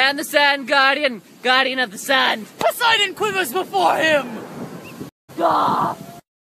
And the Sand Guardian, Guardian of the Sand. Poseidon quivers before him! Gah!